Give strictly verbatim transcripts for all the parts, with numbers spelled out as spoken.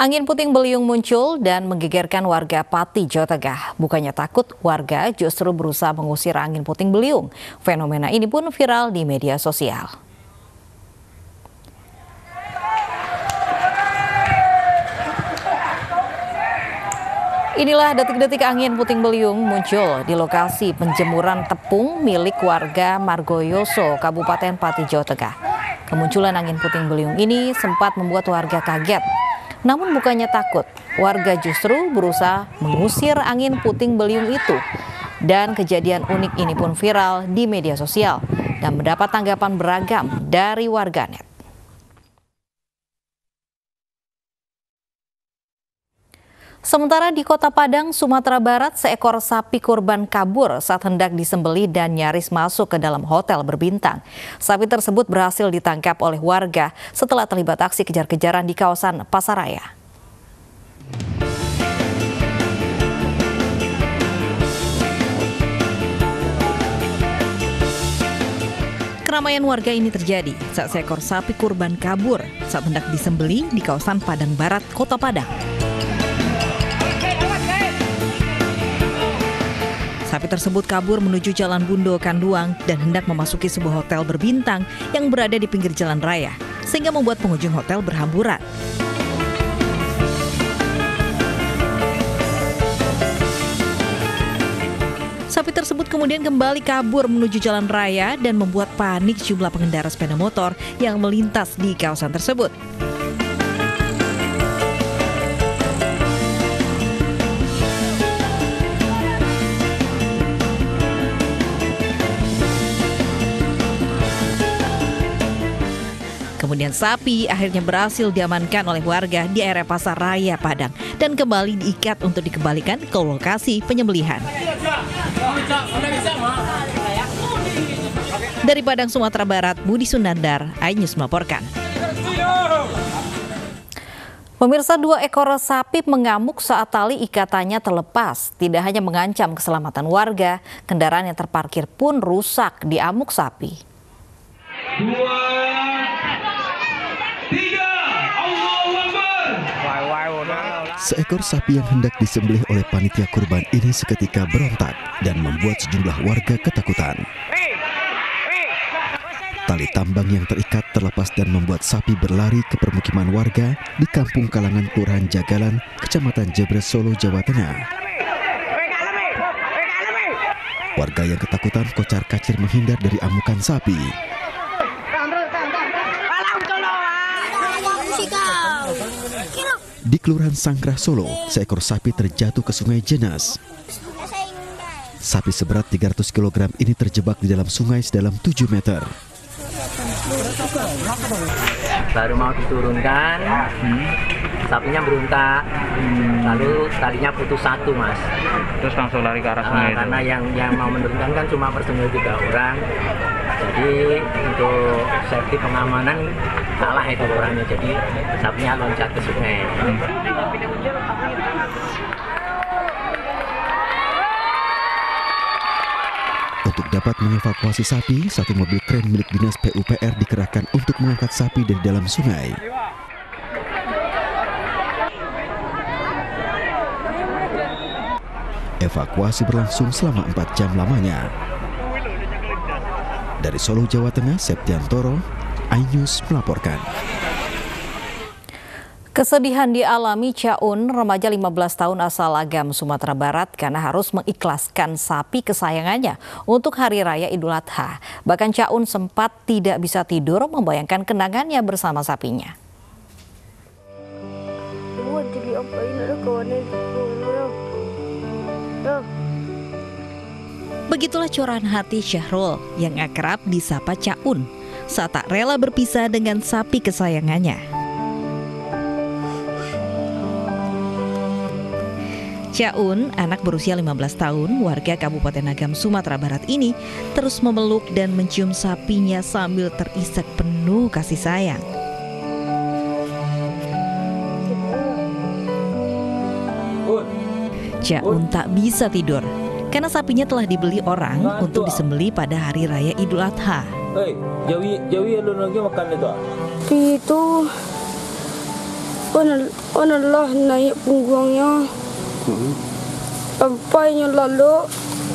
Angin puting beliung muncul dan menggegerkan warga Pati, Jawa Tengah. Bukannya takut, warga justru berusaha mengusir angin puting beliung. Fenomena ini pun viral di media sosial. Inilah detik-detik angin puting beliung muncul di lokasi penjemuran tepung milik warga Margoyoso, Kabupaten Pati, Jawa Tengah. Kemunculan angin puting beliung ini sempat membuat warga kaget. Namun bukannya takut, warga justru berusaha mengusir angin puting beliung itu. Dan kejadian unik ini pun viral di media sosial dan mendapat tanggapan beragam dari warganet. Sementara di Kota Padang, Sumatera Barat, seekor sapi kurban kabur saat hendak disembelih dan nyaris masuk ke dalam hotel berbintang. Sapi tersebut berhasil ditangkap oleh warga setelah terlibat aksi kejar-kejaran di kawasan Pasaraya. Keramaian warga ini terjadi saat seekor sapi kurban kabur saat hendak disembelih di kawasan Padang Barat, Kota Padang. Sapi tersebut kabur menuju Jalan Bundo Kanduang dan hendak memasuki sebuah hotel berbintang yang berada di pinggir jalan raya, sehingga membuat pengunjung hotel berhamburan. Sapi tersebut kemudian kembali kabur menuju jalan raya dan membuat panik jumlah pengendara sepeda motor yang melintas di kawasan tersebut. Kemudian sapi akhirnya berhasil diamankan oleh warga di area Pasar Raya Padang dan kembali diikat untuk dikembalikan ke lokasi penyembelihan. Dari Padang, Sumatera Barat, Budi Sunandar, iNews melaporkan. Pemirsa, dua ekor sapi mengamuk saat tali ikatannya terlepas. Tidak hanya mengancam keselamatan warga, kendaraan yang terparkir pun rusak di amuk sapi. Dua. Seekor sapi yang hendak disembelih oleh panitia kurban ini seketika berontak dan membuat sejumlah warga ketakutan. Tali tambang yang terikat terlepas dan membuat sapi berlari ke permukiman warga di Kampung Kalangan, Kelurahan Jagalan, Kecamatan Jebres, Solo, Jawa Tengah. Warga yang ketakutan kocar-kacir menghindar dari amukan sapi. Di Kelurahan Sangkrah, Solo, seekor sapi terjatuh ke Sungai Jenas. Sapi seberat tiga ratus kilogram ini terjebak di dalam sungai sedalam tujuh meter. Baru mau diturunkan, hmm. sapinya beruntak, hmm. lalu talinya putus satu, Mas. Terus langsung lari ke arah sungai. Nah, itu. Karena yang yang mau menurunkan kan cuma personil tiga orang. Jadi untuk safety pengamanan salah itu orangnya, jadi sapinya loncat ke sungai. Hmm. Untuk dapat mengevakuasi sapi, satu mobil kren milik Dinas P U P R dikerahkan untuk mengangkat sapi dari dalam sungai. Evakuasi berlangsung selama empat jam lamanya. Dari Solo, Jawa Tengah, Septiantoro, iNews melaporkan. Kesedihan dialami Caun, remaja lima belas tahun asal Agam, Sumatera Barat, karena harus mengikhlaskan sapi kesayangannya untuk Hari Raya Idul Adha. Bahkan Caun sempat tidak bisa tidur membayangkan kenangannya bersama sapinya. Begitulah curahan hati Syahrul yang akrab disapa Caun saat tak rela berpisah dengan sapi kesayangannya. Caun, anak berusia lima belas tahun, warga Kabupaten Agam, Sumatera Barat ini terus memeluk dan mencium sapinya sambil terisak penuh kasih sayang. Caun tak bisa tidur karena sapinya telah dibeli orang untuk disembelih pada Hari Raya Idul Adha. Hei, jawi jawi lu lagi makan itu. Itu Onalah naik punggungnya, sampainya lalu,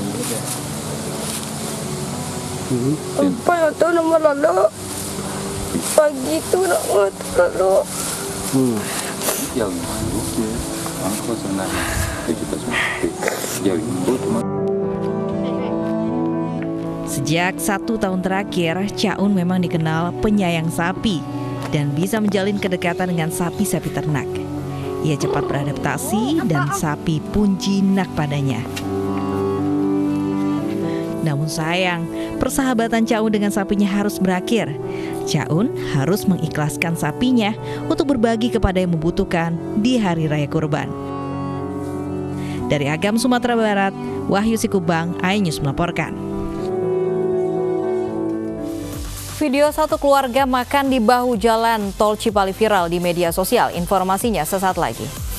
sampai itu nama lalu, pagi itu nak lalu. Yang itu angkot sebenarnya itu yang itu cuma. Sejak satu tahun terakhir, Caun memang dikenal penyayang sapi dan bisa menjalin kedekatan dengan sapi-sapi ternak. Ia cepat beradaptasi dan sapi pun jinak padanya. Namun sayang, persahabatan Caun dengan sapinya harus berakhir. Caun harus mengikhlaskan sapinya untuk berbagi kepada yang membutuhkan di Hari Raya Kurban. Dari Agam, Sumatera Barat, Wahyu Sikubang, iNews melaporkan. Video satu keluarga makan di bahu jalan tol Cipali viral di media sosial. Informasinya sesaat lagi.